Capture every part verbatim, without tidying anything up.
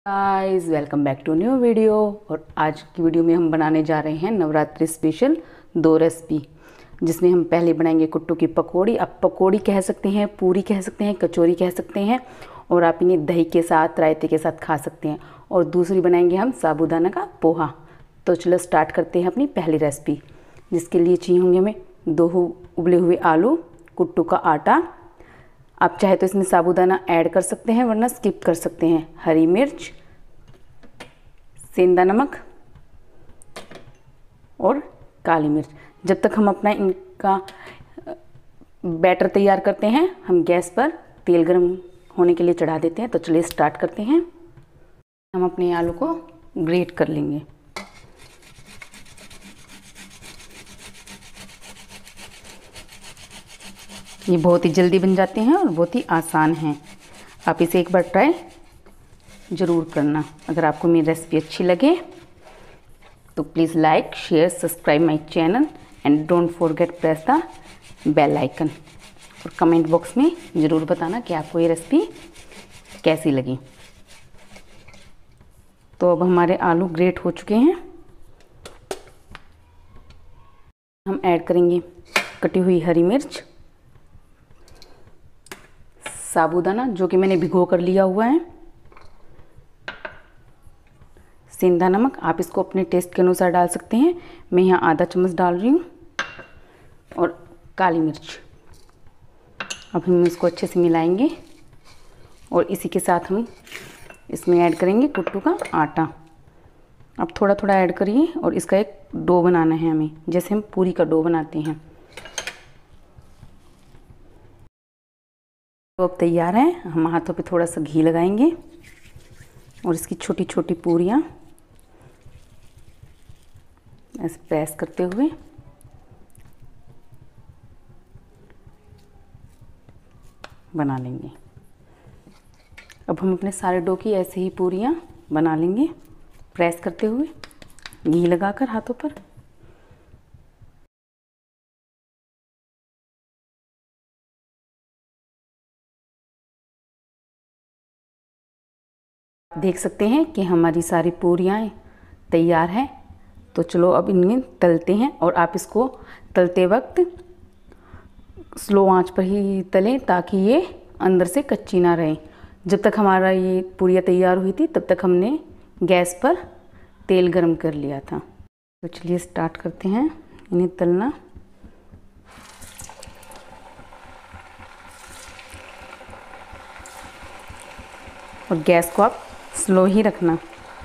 Guys welcome back to new video. और आज की वीडियो में हम बनाने जा रहे हैं नवरात्रि स्पेशल दो रेसिपी, जिसमें हम पहले बनाएंगे कुट्टू की पकौड़ी। आप पकौड़ी कह सकते हैं, पूरी कह सकते हैं, कचौरी कह सकते हैं, और आप इन्हें दही के साथ, रायते के साथ खा सकते हैं। और दूसरी बनाएंगे हम साबूदाना का पोहा। तो चलो स्टार्ट करते हैं अपनी पहली रेसिपी, जिसके लिए चाहिए होंगे हमें दो उबले हुए आलू, कुट्टू का आटा, आप चाहे तो इसमें साबूदाना ऐड कर सकते हैं वरना स्किप कर सकते हैं, हरी मिर्च, सेंधा नमक और काली मिर्च। जब तक हम अपना इनका बैटर तैयार करते हैं, हम गैस पर तेल गरम होने के लिए चढ़ा देते हैं। तो चलिए स्टार्ट करते हैं। हम अपने आलू को ग्रेट कर लेंगे। ये बहुत ही जल्दी बन जाते हैं और बहुत ही आसान हैं। आप इसे एक बार ट्राई ज़रूर करना। अगर आपको मेरी रेसिपी अच्छी लगे तो please like, share, subscribe my channel and don't forget press the bell icon. और कमेंट बॉक्स में ज़रूर बताना कि आपको ये रेसिपी कैसी लगी। तो अब हमारे आलू ग्रेट हो चुके हैं। हम ऐड करेंगे कटी हुई हरी मिर्च, साबूदाना जो कि मैंने भिगो कर लिया हुआ है, सेंधा नमक, आप इसको अपने टेस्ट के अनुसार डाल सकते हैं, मैं यहाँ आधा चम्मच डाल रही हूँ, और काली मिर्च। अब हम इसको अच्छे से मिलाएंगे और इसी के साथ हम इसमें ऐड करेंगे कुट्टू का आटा। अब थोड़ा थोड़ा ऐड करिए और इसका एक डो बनाना है हमें, जैसे हम पूरी का डो बनाते हैं। तो अब तैयार है। हम हाथों पे थोड़ा सा घी लगाएंगे और इसकी छोटी छोटी पूरियाँ ऐसे प्रेस करते हुए बना लेंगे। अब हम अपने सारे डो की ऐसे ही पूरियाँ बना लेंगे, प्रेस करते हुए घी लगाकर हाथों पर। देख सकते हैं कि हमारी सारी पूरियाँ तैयार हैं। तो चलो अब इनमें तलते हैं। और आप इसको तलते वक्त स्लो आंच पर ही तलें, ताकि ये अंदर से कच्ची ना रहे। जब तक हमारा ये पूरियाँ तैयार हुई थी, तब तक हमने गैस पर तेल गरम कर लिया था। तो चलिए स्टार्ट करते हैं इन्हें तलना। और गैस को आप स्लो ही रखना।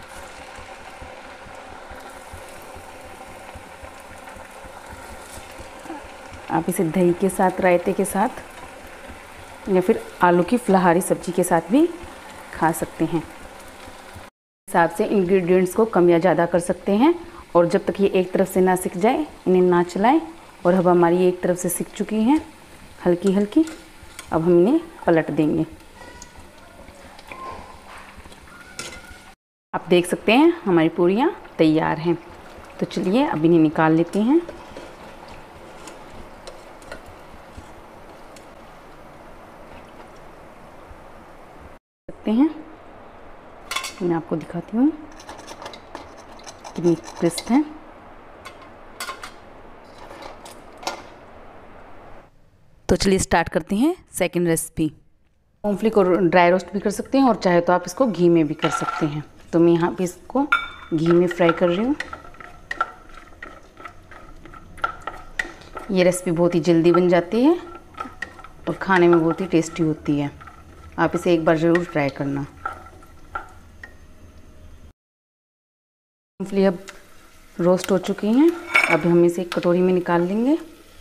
आप इसे दही के साथ, रायते के साथ, या फिर आलू की फुलहारी सब्जी के साथ भी खा सकते हैं। हिसाब से इंग्रेडिएंट्स को कम या ज़्यादा कर सकते हैं। और जब तक ये एक तरफ से ना सिक जाए, इन्हें ना चलाएं। और अब हमारी एक तरफ से सिक चुकी हैं हल्की हल्की। अब हम इन्हें पलट देंगे। आप देख सकते हैं हमारी पूरियाँ तैयार हैं। तो चलिए अब इन्हें निकाल लेते हैं। सकते हैं, मैं आपको दिखाती हूँ कितनी क्रिस्प है। तो चलिए स्टार्ट करते हैं सेकंड रेसिपी। मूंगफली को ड्राई रोस्ट भी कर सकते हैं, और चाहे तो आप इसको घी में भी कर सकते हैं। तो मैं यहाँ पे इसको घी में फ्राई कर रही हूँ। ये रेसिपी बहुत ही जल्दी बन जाती है और खाने में बहुत ही टेस्टी होती है। आप इसे एक बार ज़रूर ट्राई करना। मूंगफली अब रोस्ट हो चुकी हैं। अब हम इसे एक कटोरी में निकाल लेंगे।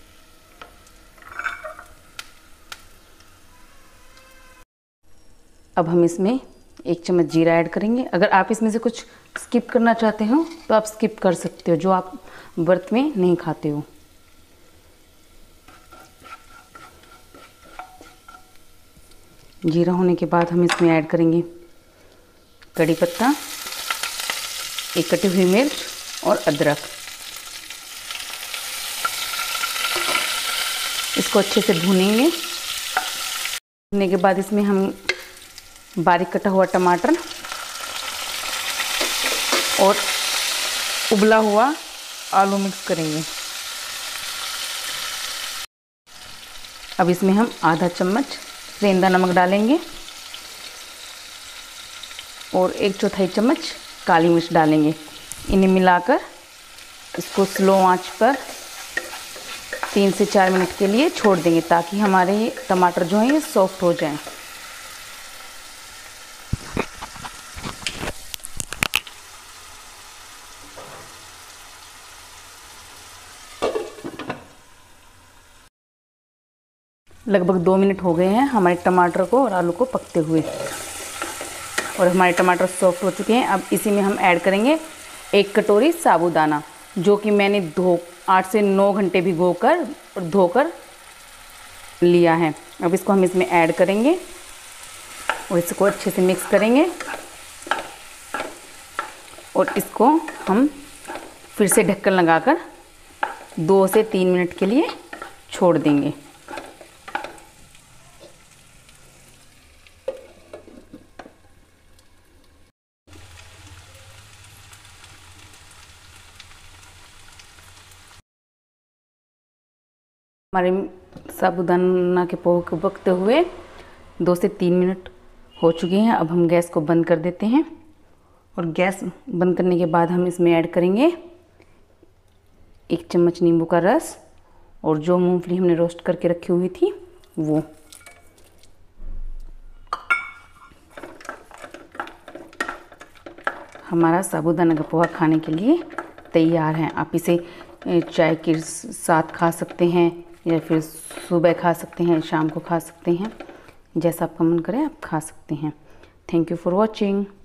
अब हम इसमें एक चम्मच जीरा ऐड करेंगे। अगर आप इसमें से कुछ स्किप करना चाहते हो तो आप स्किप कर सकते हो, जो आप व्रत में नहीं खाते हो। जीरा होने के बाद हम इसमें ऐड करेंगे कड़ी पत्ता, एक कटी हुई मिर्च और अदरक। इसको अच्छे से भूनेंगे। भूनने के बाद इसमें हम बारीक कटा हुआ टमाटर और उबला हुआ आलू मिक्स करेंगे। अब इसमें हम आधा चम्मच सेंधा नमक डालेंगे और एक चौथाई चम्मच काली मिर्च डालेंगे। इन्हें मिलाकर इसको स्लो आंच पर तीन से चार मिनट के लिए छोड़ देंगे ताकि हमारे टमाटर जो हैं ये सॉफ्ट हो जाएं। लगभग दो मिनट हो गए हैं हमारे टमाटर को और आलू को पकते हुए, और हमारे टमाटर सॉफ्ट हो चुके हैं। अब इसी में हम ऐड करेंगे एक कटोरी साबूदाना, जो कि मैंने धो आठ से नौ घंटे भिगोकर और धोकर लिया है। अब इसको हम इसमें ऐड करेंगे और इसको अच्छे से मिक्स करेंगे और इसको हम फिर से ढक्कन लगाकर दो से तीन मिनट के लिए छोड़ देंगे। हमारे साबूदाना के पोहे को पकते हुए दो से तीन मिनट हो चुके हैं। अब हम गैस को बंद कर देते हैं और गैस बंद करने के बाद हम इसमें ऐड करेंगे एक चम्मच नींबू का रस और जो मूंगफली हमने रोस्ट करके रखी हुई थी वो। हमारा साबूदाना का पोहा खाने के लिए तैयार है। आप इसे चाय के साथ खा सकते हैं या फिर सुबह खा सकते हैं, शाम को खा सकते हैं, जैसा आपका मन करे आप खा सकते हैं। Thank you for watching.